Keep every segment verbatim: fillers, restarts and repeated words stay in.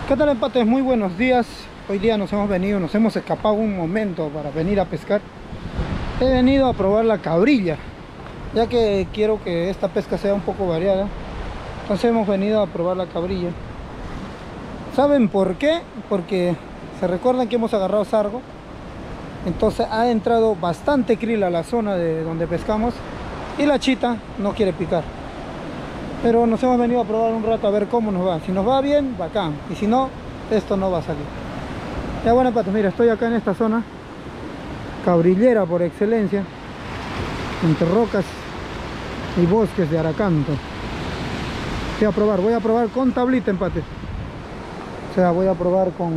¿Qué tal, empates? Muy buenos días. Hoy día nos hemos venido, nos hemos escapado un momento para venir a pescar. He venido a probar la cabrilla, ya que quiero que esta pesca sea un poco variada. Entonces hemos venido a probar la cabrilla. ¿Saben por qué? Porque se recuerdan que hemos agarrado sargo. Entonces ha entrado bastante krill a la zona de donde pescamos y la chita no quiere picar. Pero nos hemos venido a probar un rato a ver cómo nos va. Si nos va bien, bacán. Y si no, esto no va a salir. Ya bueno, patos, mira, estoy acá en esta zona cabrillera por excelencia, entre rocas y bosques de Aracanto. Voy a probar, voy a probar con tablita, empate. O sea, voy a probar con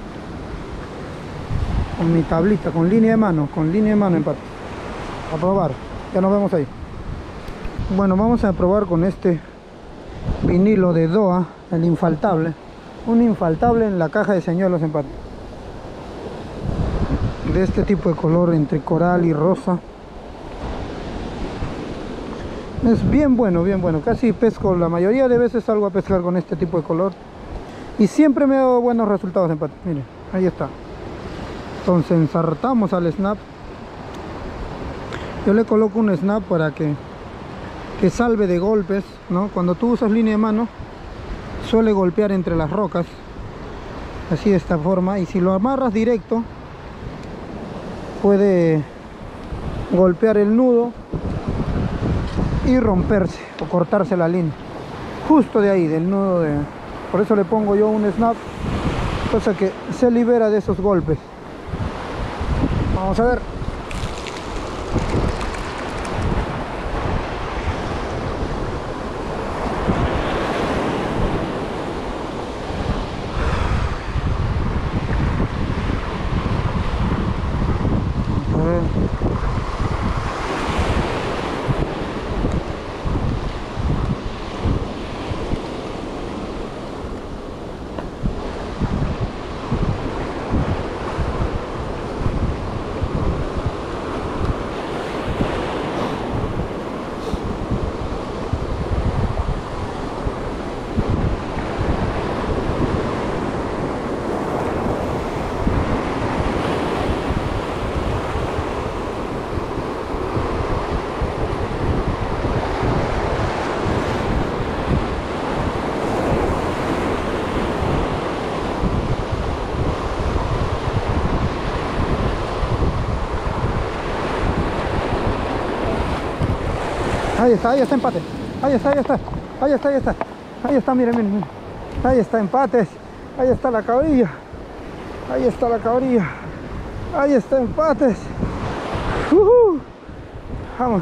con mi tablita, con línea de mano, con línea de mano, empate. A probar, ya nos vemos ahí. Bueno, vamos a probar con este vinilo de D O A, el infaltable. Un infaltable en la caja de señuelos, empate. De este tipo de color entre coral y rosa. Es bien bueno, bien bueno. Casi pesco, la mayoría de veces salgo a pescar con este tipo de color. Y siempre me ha dado buenos resultados, empate. Miren, ahí está. Entonces ensartamos al snap. Yo le coloco un snap para que que salve de golpes, ¿no? Cuando tú usas línea de mano suele golpear entre las rocas, así de esta forma, y si lo amarras directo puede golpear el nudo y romperse o cortarse la línea justo de ahí, del nudo de... Por eso le pongo yo un snap, cosa que se libera de esos golpes. Vamos a ver. Ahí está, ahí está, empate. Ahí está, ahí está. Ahí está, ahí está. Ahí está, miren, miren, miren. Ahí está, empates. Ahí está la cabrilla. Ahí está la cabrilla. Ahí está, empates. Uh-huh. Vamos.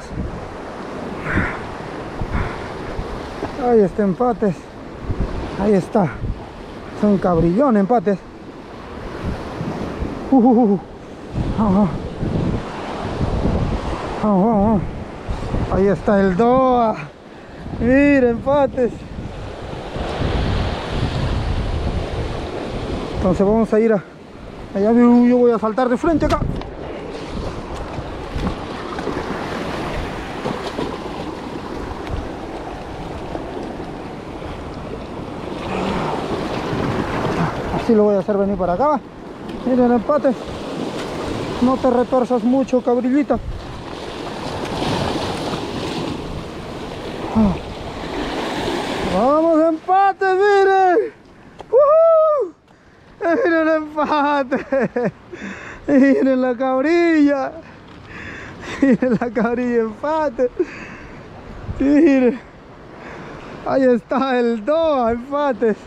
Ahí está, empates. Ahí está. Es un cabrillón, empates. Uh-huh. Vamos, vamos, vamos, vamos. Ahí está el D O A. Miren, empates. Entonces vamos a ir a... Allá yo voy a saltar de frente acá. Así lo voy a hacer venir para acá. Miren, empate. No te retuerzas mucho, cabrillita. Vamos, empate, miren. ¡Uh! Miren el empate. Miren la cabrilla. Miren la cabrilla, empate. Miren. Ahí está el D O A, empates.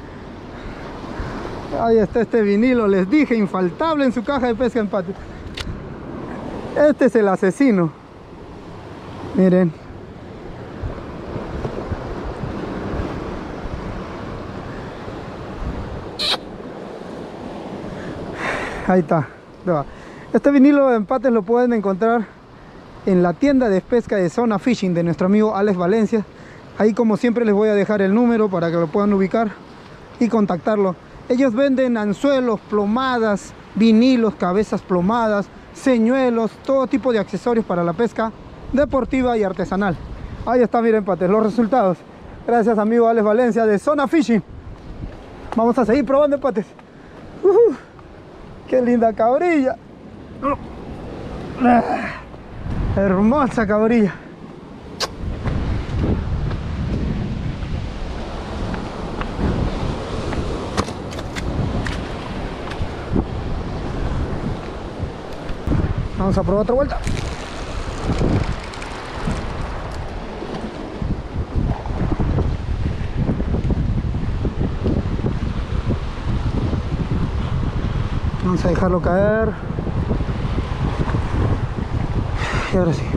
Ahí está este vinilo, les dije, infaltable en su caja de pesca, empate. Este es el asesino. Miren. Ahí está. Este vinilo de empates lo pueden encontrar en la tienda de pesca de Zona Fishing de nuestro amigo Alex Valencia. Ahí, como siempre, les voy a dejar el número para que lo puedan ubicar y contactarlo. Ellos venden anzuelos, plomadas, vinilos, cabezas plomadas, señuelos, todo tipo de accesorios para la pesca deportiva y artesanal. Ahí está, miren, empates, los resultados. Gracias, amigo Alex Valencia de Zona Fishing. Vamos a seguir probando empates. Uh, ¡Qué linda cabrilla! Ah, hermosa cabrilla. Vamos a probar otra vuelta. Vamos a dejarlo caer. Y ahora sí.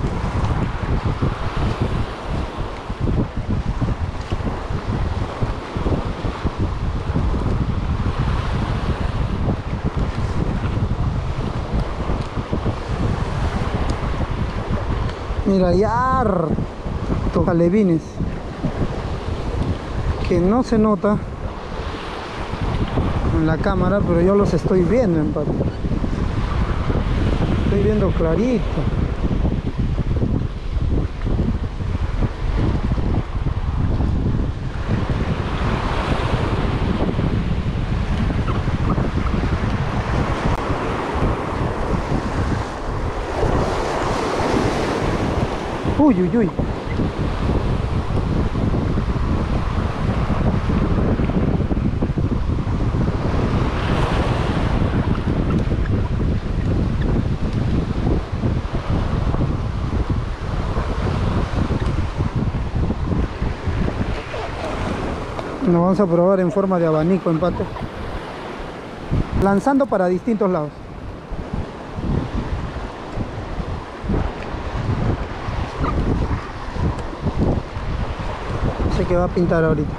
Mira, ya harto alevines que no se nota en la cámara, pero yo los estoy viendo, empate. Estoy viendo clarito. Uy, uy, uy. Nos vamos a probar en forma de abanico, empate. Lanzando para distintos lados. Sé que va a pintar ahorita.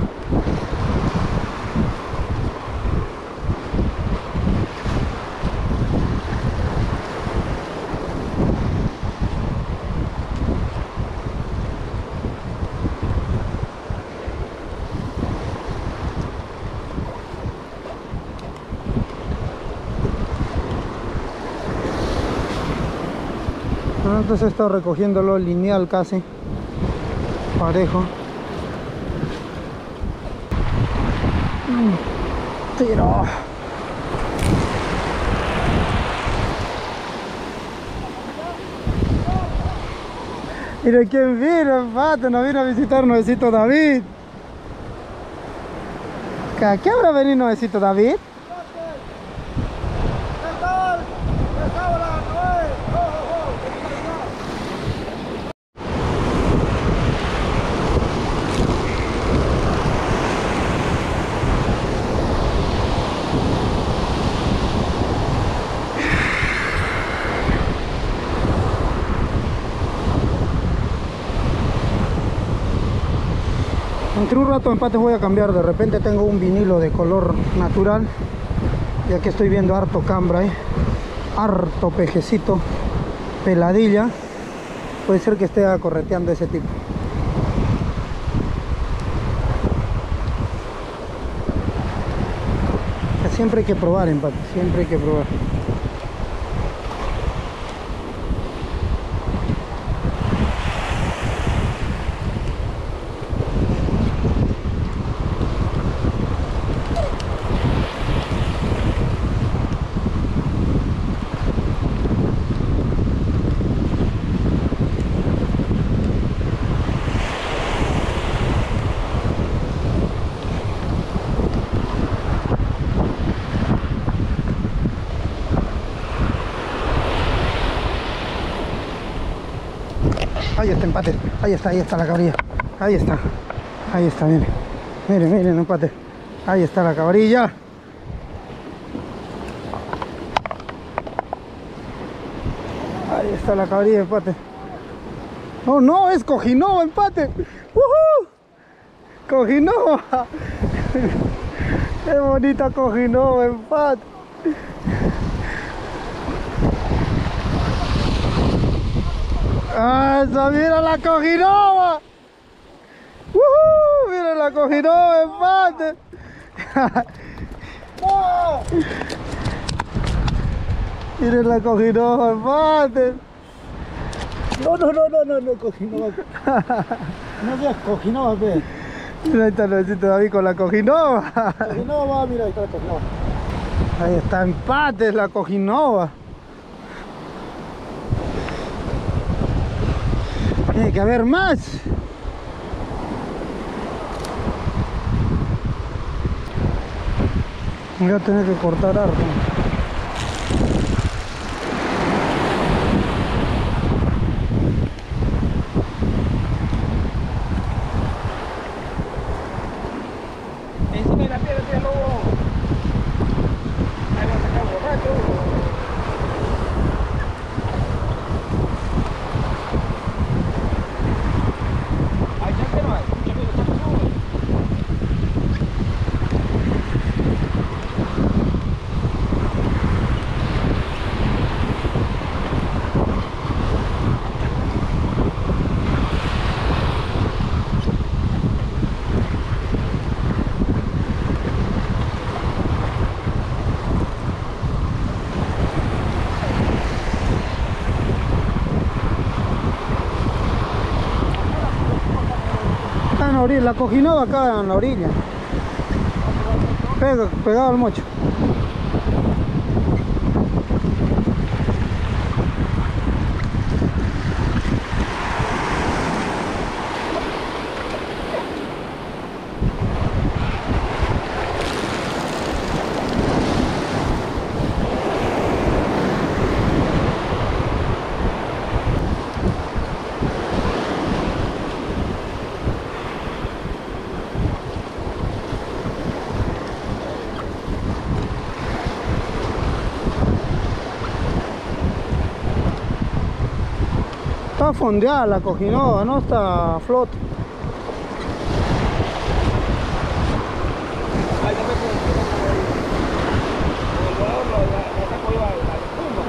Entonces he estado recogiéndolo lineal casi, parejo. Tiro. Mira quién vino, empate, nos vino a visitar Nuevecito David. ¿A qué habrá venido Nuevecito David? Entre un rato, empate, voy a cambiar. De repente tengo un vinilo de color natural, ya que estoy viendo harto cambra, ¿eh? Harto pejecito, peladilla. Puede ser que esté correteando ese tipo. Siempre hay que probar, empate, siempre hay que probar. Ahí está, empate. Ahí está, ahí está la cabrilla. Ahí está. Ahí está, miren. Miren, miren, empate. Ahí está la cabrilla. Ahí está la cabrilla, empate. Oh no, es cojinoa, empate. ¡Uh-huh! Cojinoa. Qué bonita cojinoa, empate. ¡Ah, esa, mira la cojinoa! ¡Uh! ¡Mira la cojinoa, empate! ¡No! ¡Miren la cojinoa, empate! No, no, no, no, no, no, cojinoa. No seas cojinoa, pe. Mira, ahí está Luisito David con la Cojinova. Cojinova, mira, ahí está la Cojinova. Ahí está, empates la Cojinova. Tiene que haber más. Voy a tener que cortar algo. Encima de la piedra, tía, lobo. Ahí va a sacar borracho. Ahí ya que no hay. Mucha vida, está todo. Acá en la orilla, la Cojinova acá en la orilla. Pega, pegado al mocho. Está fondeada la Cojinova, no está a flote. Ahí ya me con el jugador lo sacó yo a la espuma.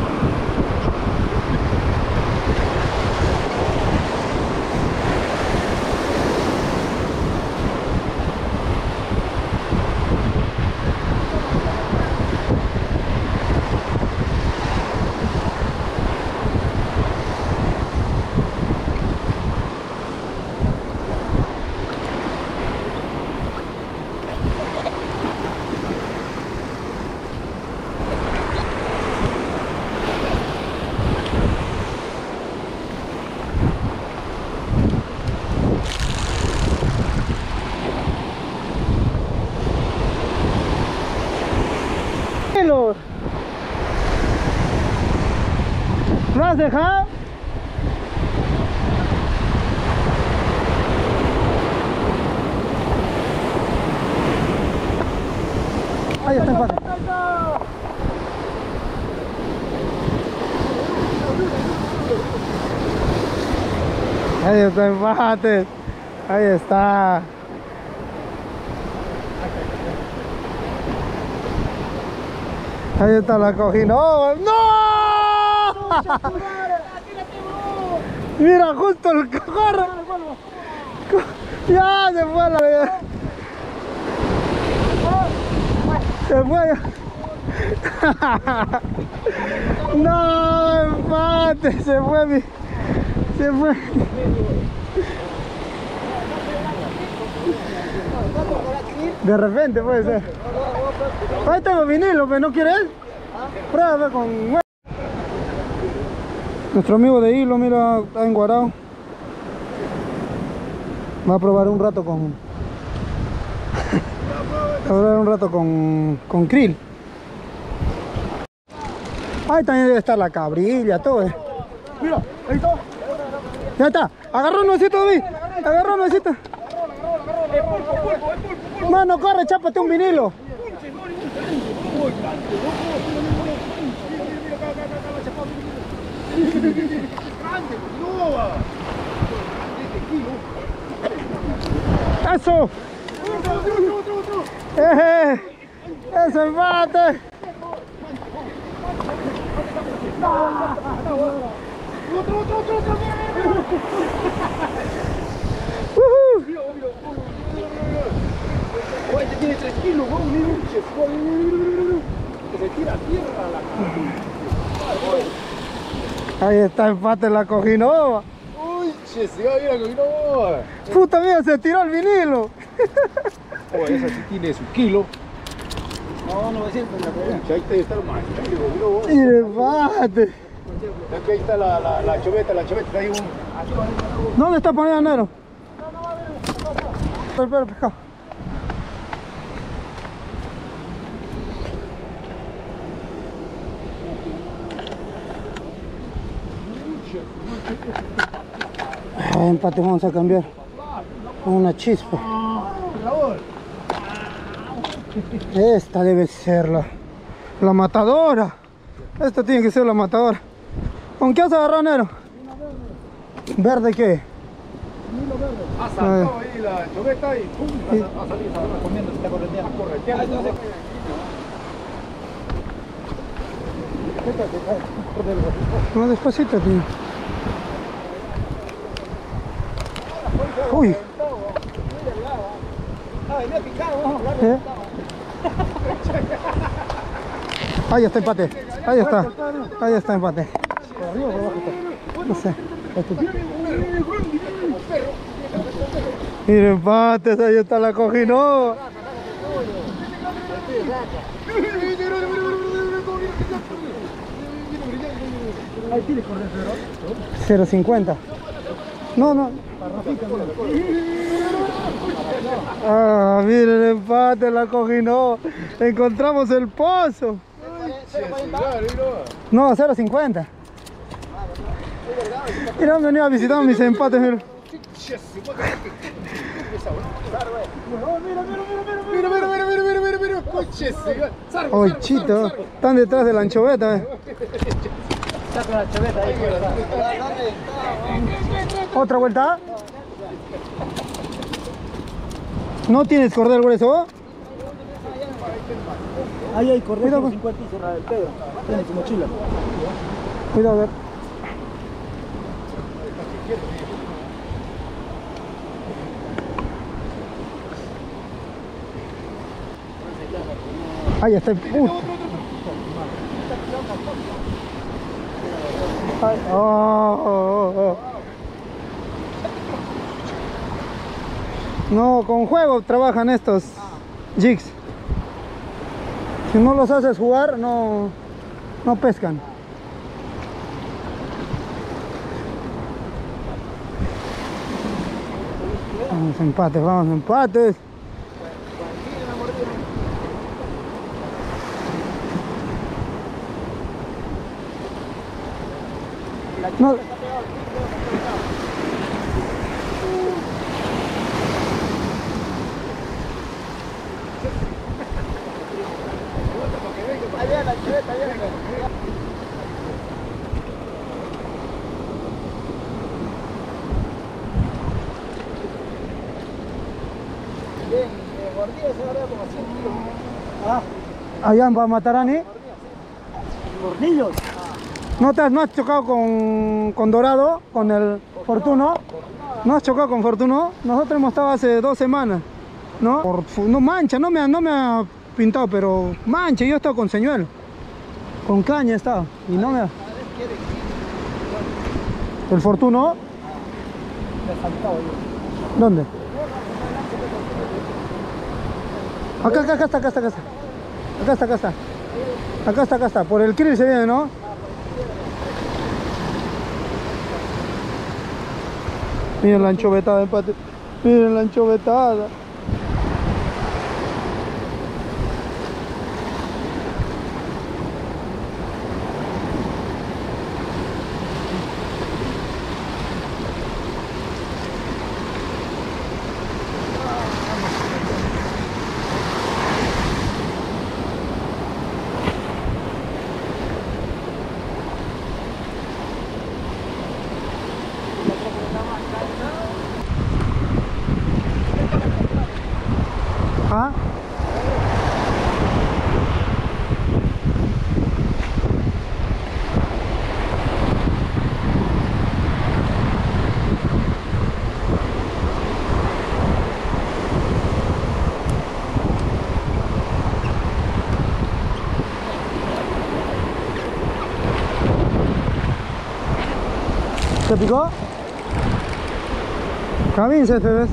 ¿Lo has dejado? Ahí está el pase. Ahí está el empate. Ahí está. Ahí está la Cojinova. ¡No! Mira, justo el carro. Ya se fue la. Se fue. No, empate. Se fue mi. Se fue. De repente puede ser. Ahí tengo vinilo, pero no quiere él. Prueba con. Nuestro amigo de hilo, mira, está enguarado. Va a probar un rato con. Va a probar un rato con. con krill. Ahí también debe estar la cabrilla, todo. Eh. Mira, ahí está. Ya está. Agarró un nuecito, David. Agarró un nuecito. Mano, corre, chápate un vinilo. Eso. Eh, eso, empate. Otro, otro, otro, otro. Uh-huh. Mira, mira. Oye, este tiene tres kilos, ¿no? Mira, se fue. Que se tira a tierra la cara. Ahí está, empate la Cojinova. Uy, Che, se va bien con no. Puta mía, se tiró el vinilo. Oh, esa sí tiene su kilo. No, novecientos la pega. Ahí está el más. Y el bate. Aquí ahí está la, la, la choveta, la choveta está ahí un. ¿Dónde está poniendo Nero? Espera, espera, pescado. Ah, empate, vamos a cambiar con una chispa. Esta debe ser la, la matadora. Esta tiene que ser la matadora. ¿Con qué has agarrado, Nero? ¿Verde qué? Ha saltado ahí la choveta y pum, ha salido, está comiendo, se está correteando. Correteando. Más despacito, tío. Uy. ¿Eh? Ahí está empate. Ahí está. Ahí está empate. No sé. Mira, empates, ahí está la cojinó. cero cincuenta. No, no. Ah, miren el empate, la cojinó. Encontramos el pozo. No, cero cincuenta. Mira, han venido a visitar mis empates, mira. Mira, mira, mira, mira, mira, mira, mira, mira. Ay, chito, están detrás de la anchoveta, eh. Saca la chaveta ahí. ¿Otra vuelta? ¿No tienes cordel grueso? Ahí hay cordel Cuidado. cincuenta y cerrada el Pedro. Tiene su mochila. Cuidado, a ver. Ahí está el puto. Ay, oh, oh, oh. No, con juego trabajan estos jigs. Si no los haces jugar, no, no pescan. Vamos empates, vamos empates. No. Ah, Allá en Matarani. tornillos. ¿No, te has, ¿No has chocado con, con Dorado, con el Fortuno? ¿No has chocado con Fortuno? Nosotros hemos estado hace dos semanas, ¿no? Por, no mancha, no me, ha, no me ha pintado, pero mancha, yo he estado con señuelo. Con caña he estado, y no me ha... ¿El Fortuno? ¿Dónde? Acá, acá, acá está, acá está, acá está. Acá está, acá está. Acá está, acá está. Por el krill se viene, ¿no? Miren la anchovetada, empate. Miren la anchovetada. ¿Ah? ¿Te picó? Cabin se ves.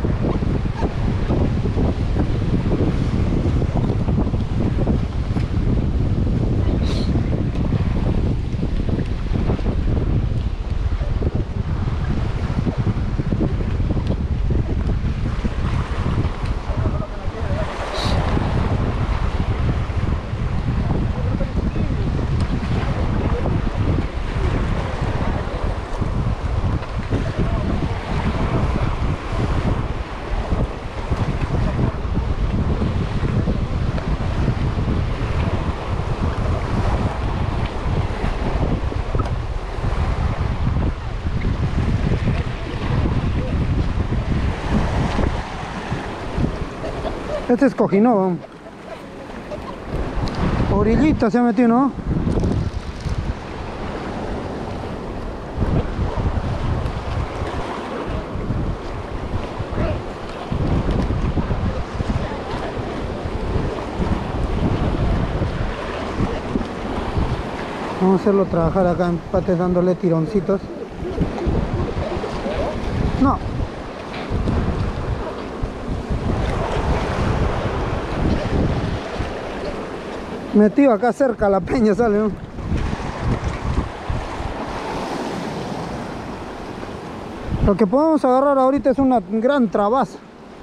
Este es cojinova. Orillita se ha metido, ¿no? Vamos a hacerlo trabajar acá en pates dándole tironcitos. No. Metido acá cerca la peña sale, ¿no? Lo que podemos agarrar ahorita es una gran trabaza.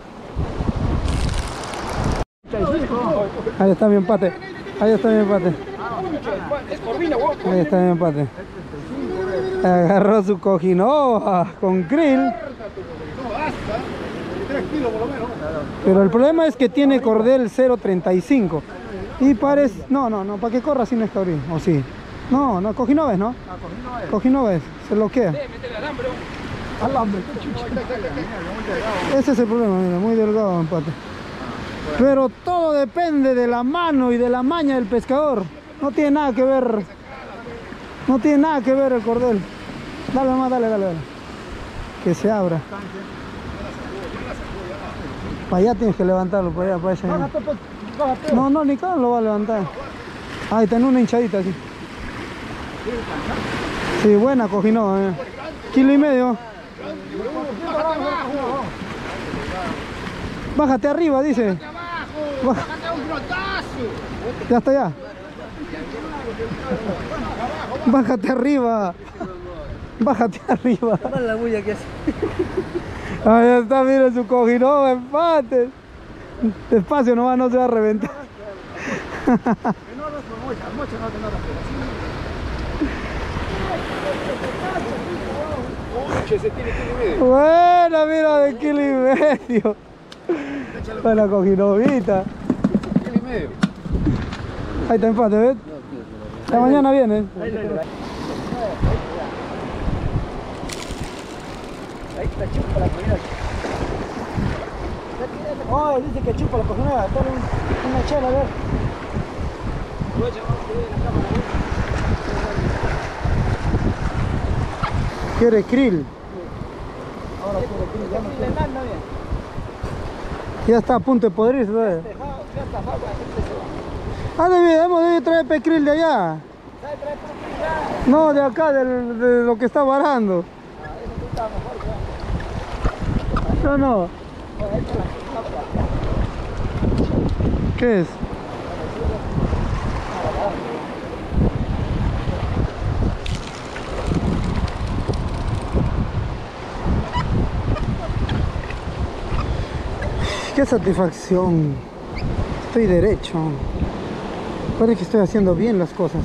Ahí está mi empate. Ahí está mi empate. Ahí está mi empate. Agarró su cojinova con krill. Pero el problema es que tiene cordel cero treinta y cinco. Y parece... No, no, no, para que corra sin escabrir. ¿O sí? No, no, cojinoves, ¿no? Cojinoves, se bloquea. Alambre. Ese es el problema, mira, muy delgado empate. Pero todo depende de la mano y de la maña del pescador. No tiene nada que ver. No tiene nada que ver el cordel. Dale más, dale, dale, dale. Que se abra. Para allá tienes que levantarlo, para allá, para allá. No, no, ni cada lo va a levantar. Ahí tiene una hinchadita así. Sí, buena cojinova, eh. Kilo y medio. Bájate arriba, dice. Bájate un flotazo. Ya está ya. Bájate arriba. Bájate arriba. La bulla que hace. Ahí está, mira su cojinova, empate. Despacio nomás, no se va a reventar. Buena, mira, de kilo y medio. Buena cojinovita. Kilo y medio. Ahí está empate, ¿ves? La mañana viene. Ahí está, chupa la comida. Oh, dice que chupa la cojinova. Dale un, una chela, a ver. Quiere krill. Ahora quiere krill, ya me está bien. Ya está a punto de podrirse, ¿sabes? Ah, debemos de traer pecril de allá. No, de acá, del, de lo que está varando. No, no. ¿Qué es? Qué satisfacción. Estoy derecho. Parece que estoy haciendo bien las cosas.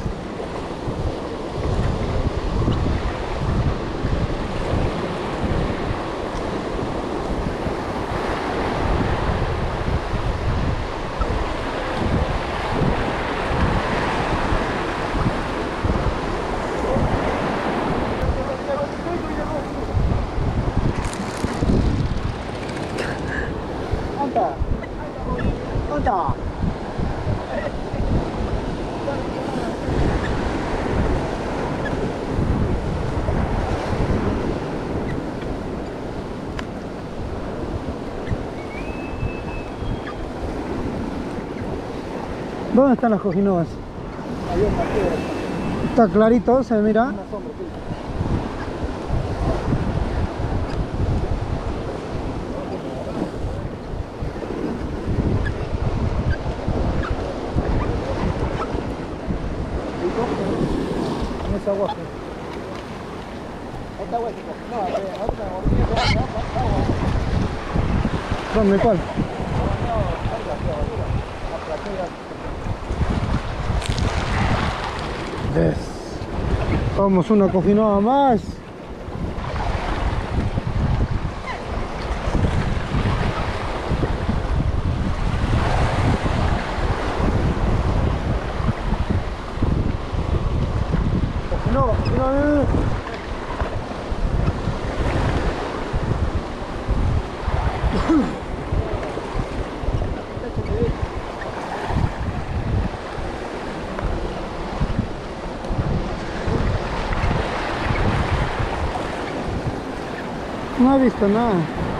¿Dónde están las cojinovas? Está clarito, se mira. agua. Ahí está hueco. No, ahorita agua. ¿Dónde cuál? Yes. Vamos una cojinoa más. Cojinoa, cojinoa. No he visto nada.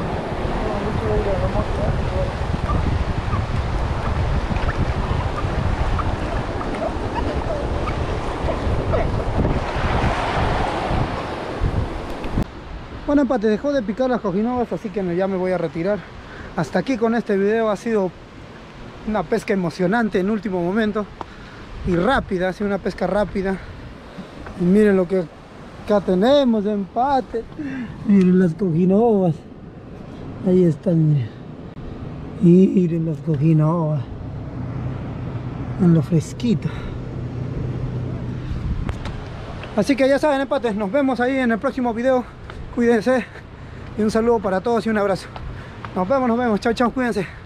Bueno, empate, dejó de picar las cojinoas, así que ya me voy a retirar. Hasta aquí con este video. Ha sido una pesca emocionante en último momento y rápida, ha sido una pesca rápida. Y miren lo que acá tenemos de empate. Miren las cojinoas. Ahí están, miren. Miren las cojinoas. En lo fresquito. Así que ya saben, empates, nos vemos ahí en el próximo video. Cuídense. Y un saludo para todos y un abrazo. Nos vemos, nos vemos. Chao, chao, cuídense.